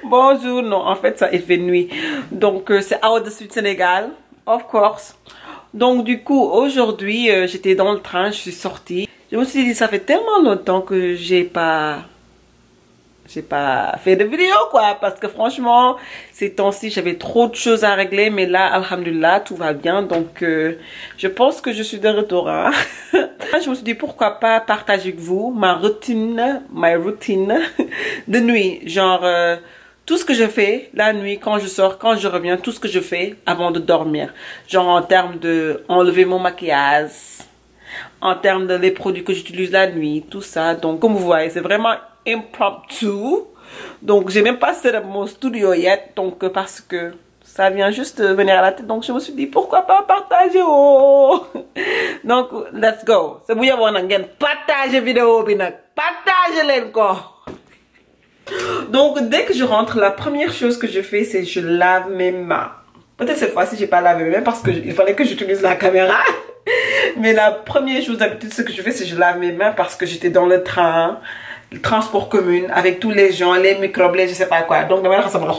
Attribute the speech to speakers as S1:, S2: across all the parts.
S1: Bonjour, non, en fait, ça il fait nuit. Donc, c'est Awa de Sud Sénégal, of course. Donc, du coup, aujourd'hui, j'étais dans le train, je suis sortie. Je me suis dit, ça fait tellement longtemps que j'ai pas fait de vidéo, quoi, parce que franchement, ces temps-ci, j'avais trop de choses à régler, mais là, alhamdulillah, tout va bien, donc je pense que je suis de retour, hein. Je me suis dit, pourquoi pas partager avec vous ma routine de nuit, genre, tout ce que je fais la nuit, quand je sors, quand je reviens, tout ce que je fais avant de dormir, genre en termes de enlever mon maquillage, en termes de les produits que j'utilise la nuit, tout ça, donc comme vous voyez, c'est vraiment impromptu. Donc j'ai même pas set up mon studio yet, donc parce que ça vient juste venir à la tête, donc je me suis dit pourquoi pas partager. Oh. Donc let's go. C'est bu yaboo nag ngeen partager vidéo bi nag partager leen ko. Donc dès que je rentre, la première chose que je fais, c'est je lave mes mains. Peut-être cette fois-ci j'ai pas lavé mes mains parce que il fallait que j'utilise la caméra. Mais la première chose d'habitude, ce que je fais, c'est je lave mes mains parce que j'étais dans le train, le transport commun, avec tous les gens, les microbes, les je sais pas quoi. Donc, demain, ça me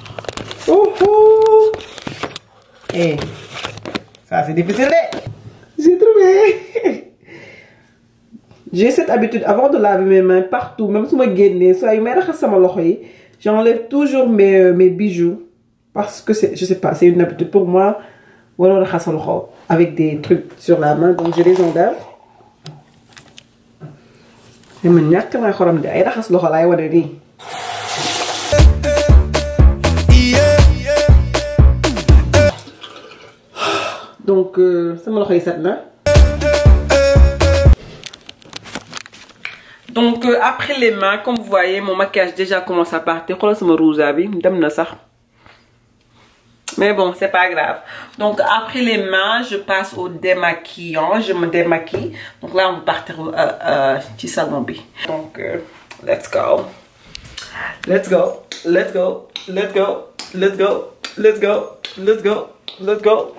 S1: Eh, ça c'est difficile. J'ai trouvé. J'ai cette habitude, avant de laver mes mains partout, même si j'enlève toujours mes bijoux. Parce que je sais pas, c'est une habitude pour moi. Avec des trucs sur la main, donc je les enlève. Donc ça me donc après les mains, comme vous voyez, mon maquillage déjà commence à partir. Mais bon, c'est pas grave. Donc après les mains, je passe au démaquillant. Je me démaquille. Donc là, on va partir au petit salon B. Donc, let's go. Let's go. Let's go. Let's go. Let's go. Let's go. Let's go. Let's go.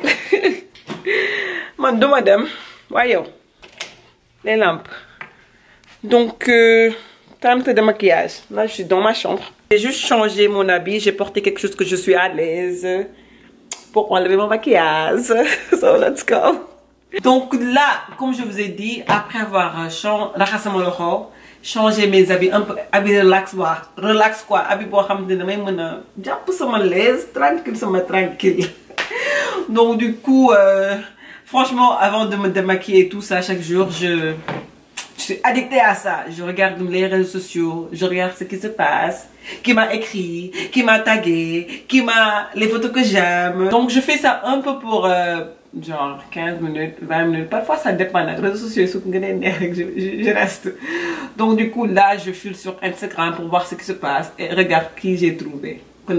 S1: Madame. Voyons. Les lampes. Donc, temps de maquillage. Là, je suis dans ma chambre. J'ai juste changé mon habit. J'ai porté quelque chose que je suis à l'aise pour enlever mon maquillage. So, let's go. Donc là, comme je vous ai dit, après avoir changé mes habits, un peu habits relax quoi, habits pour l'aise, tranquille. Donc du coup, franchement, avant de me démaquiller et tout ça, chaque jour, je suis addictée à ça. Je regarde les réseaux sociaux, je regarde ce qui se passe, qui m'a écrit, qui m'a tagué, les photos que j'aime. Donc je fais ça un peu pour genre 15 minutes, 20 minutes. Parfois ça dépend. Les réseaux sociaux, je reste. Donc du coup là, je file sur Instagram pour voir ce qui se passe et regarde qui j'ai trouvé.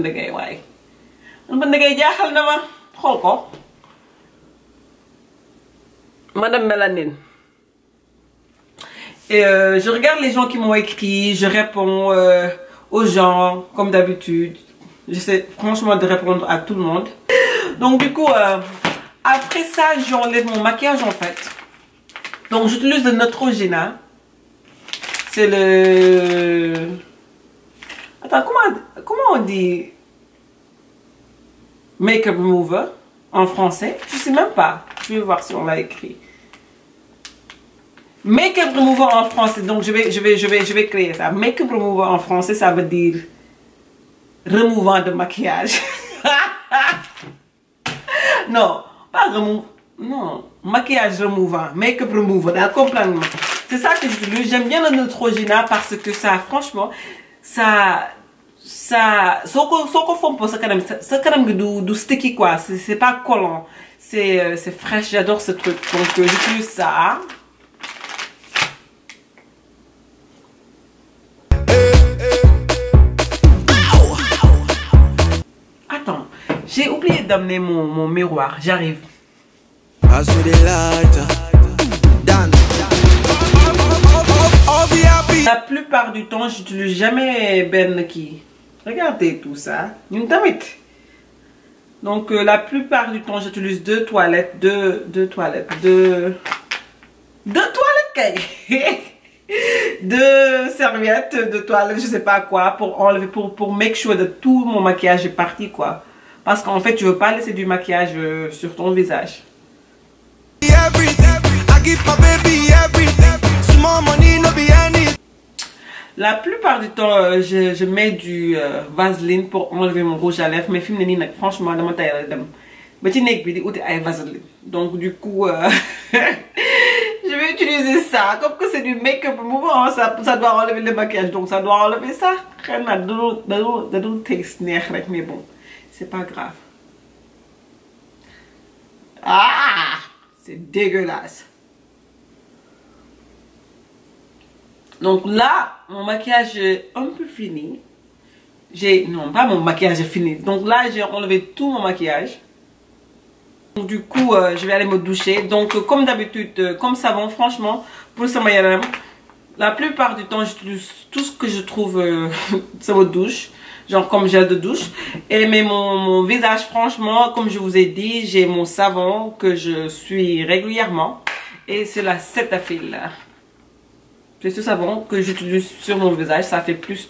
S1: Madame Mélanine. Et je regarde les gens qui m'ont écrit, je réponds aux gens comme d'habitude. J'essaie franchement de répondre à tout le monde. Donc du coup, après ça, j'enlève mon maquillage en fait. Donc j'utilise le Neutrogena. C'est le... Attends, comment on dit Makeup Remover en français? Je sais même pas. Je vais voir si on l'a écrit. Make-up remover en français, donc je vais créer ça. Make-up remover en français, ça veut dire remouvant de maquillage. Non, pas remouvant. Non, maquillage remouvant, make-up remover, comprendre. C'est ça que j'utilise. J'aime bien le Neutrogena parce que ça, franchement, ça, ce canam du sticky quoi. C'est pas collant, c'est fraîche. J'adore ce truc, donc j'utilise ça. J'ai oublié d'amener mon miroir, j'arrive. La plupart du temps, j'utilise jamais Ben qui. Regardez tout ça. Une tamite. Donc la plupart du temps, j'utilise deux toilettes. Deux toilettes. 2 serviettes de toilette, je sais pas quoi, pour enlever, pour make sure de tout mon maquillage est parti, quoi. Parce qu'en fait, tu veux pas laisser du maquillage sur ton visage. La plupart du temps, je mets du Vaseline pour enlever mon rouge à lèvres, mais franchement, dans ma taille, Vaseline. Donc du coup, je vais utiliser ça. Comme que c'est du make-up mouvant, ça doit enlever le maquillage, donc ça doit enlever ça. Mais bon, c'est pas grave. Ah, c'est dégueulasse. Donc là, mon maquillage est un peu fini. Non, pas mon maquillage est fini. Donc là, j'ai enlevé tout mon maquillage. Donc, du coup, je vais aller me doucher. Donc, comme d'habitude, comme savon, franchement, pour ce maquillage, la plupart du temps, j'utilise tout ce que je trouve sur ma douche. Genre comme gel de douche. Et mais mon visage, franchement, comme je vous ai dit, j'ai mon savon que je suis régulièrement. Et c'est la Cetaphil. C'est ce savon que j'utilise sur mon visage. Ça fait plus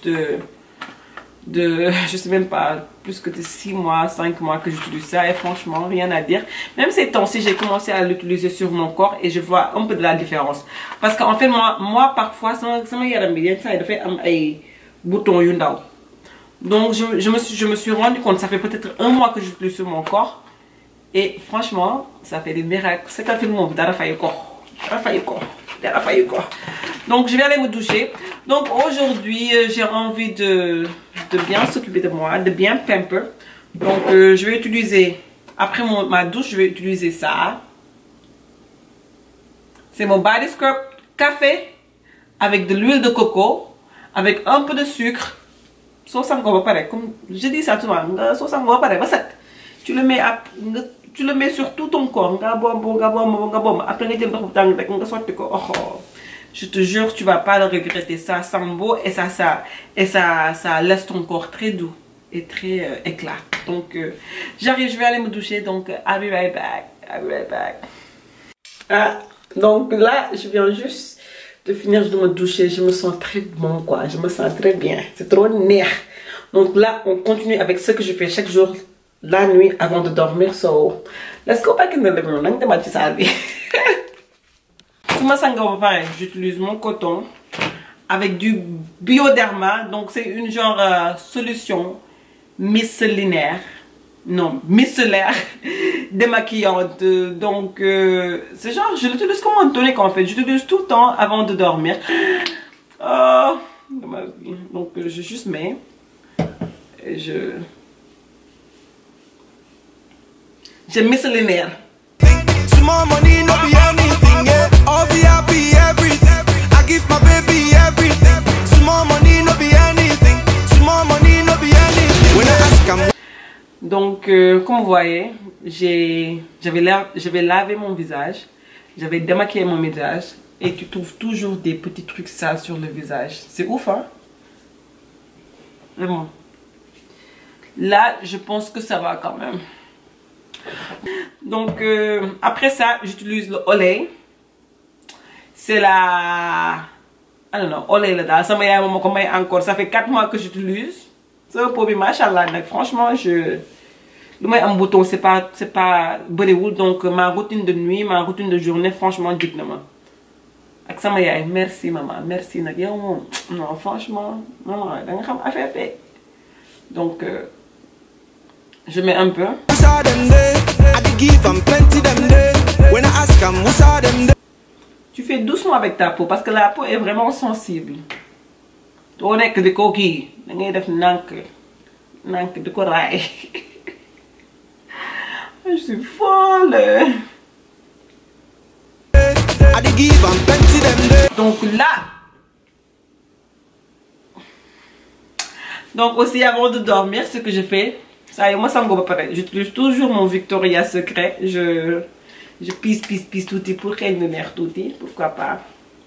S1: je sais même pas, plus que de 6 mois, 5 mois que j'utilise ça. Et franchement, rien à dire. Même ces temps-ci, j'ai commencé à l'utiliser sur mon corps. Et je vois un peu de la différence. Parce qu'en fait, moi parfois, ça fait un bouton Yundao. Donc je me suis rendu compte, ça fait peut-être 1 mois que je suis sur mon corps. Et franchement, ça fait des miracles. C'est un film où donc je vais aller me doucher. Donc aujourd'hui, j'ai envie de bien s'occuper de moi, de bien pamper. Donc je vais utiliser, après ma douche, je vais utiliser ça. C'est mon body scrub café avec de l'huile de coco, avec un peu de sucre. Comme je dis ça souvent, tu le mets sur tout ton corps. Après, je te jure, tu vas pas le regretter. Ça sent beau et ça laisse ton corps très doux et très éclat. Donc, j'arrive, je vais aller me doucher. Donc, I'll be right back. I'll be right back. Ah, donc là, je viens juste de finir de me doucher. Je me sens très bon, quoi. Je me sens très bien. C'est trop nerf. Donc là, on continue avec ce que je fais chaque jour, la nuit, avant de dormir. So, let's go back in the living room. J'utilise mon coton avec du Bioderma. Donc, c'est une genre solution micellaire. Non, micellaire démaquillante. Donc, c'est genre, je l'utilise comme un tonique en fait. J'utilise tout le temps avant de dormir. Donc, je juste mets. Et je micellaire. Donc, comme vous voyez, j'avais lavé mon visage, j'avais démaquillé mon visage et tu trouves toujours des petits trucs sales sur le visage. C'est ouf, hein? Vraiment. Là, je pense que ça va quand même. Donc, après ça, j'utilise le Olay. C'est la... I don't know, Olay là, ça m'a encore. Ça fait 4 mois que j'utilise. C'est un produit, machallah. Franchement, le moins un bouton, c'est pas Bollywood. Donc, ma routine de nuit, ma routine de journée, franchement, dignement. Avec ça, merci maman, merci. Non, franchement, maman, donc, je mets un peu. Tu fais doucement avec ta peau parce que la peau est vraiment sensible. On est que des coquilles. Je suis folle. Donc là. Donc aussi avant de dormir, ce que je fais, ça y est, moi ça me va pas pareil. J'utilise toujours mon Victoria's Secret. Je pisse tout pour qu'elle me merde tout, pourquoi pas.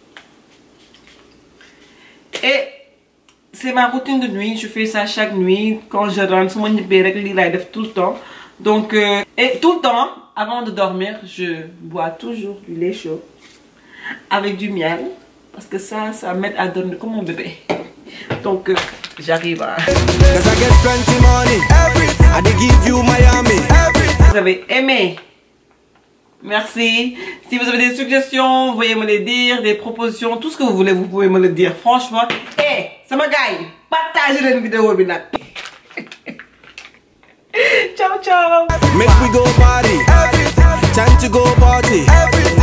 S1: Et c'est ma routine de nuit, je fais ça chaque nuit. Quand je rentre, sur mon live tout le temps. Donc, et tout le temps, avant de dormir, je bois toujours du lait chaud avec du miel. parce que ça m'aide à dormir comme mon bébé. Donc j'arrive à... Vous avez aimé? Merci. Si vous avez des suggestions, vous pouvez me les dire, des propositions, tout ce que vous voulez, vous pouvez me le dire. Franchement, ça m'a gagné. Partagez la vidéo. Ciao, ciao.
S2: Make we go party. Time to go party.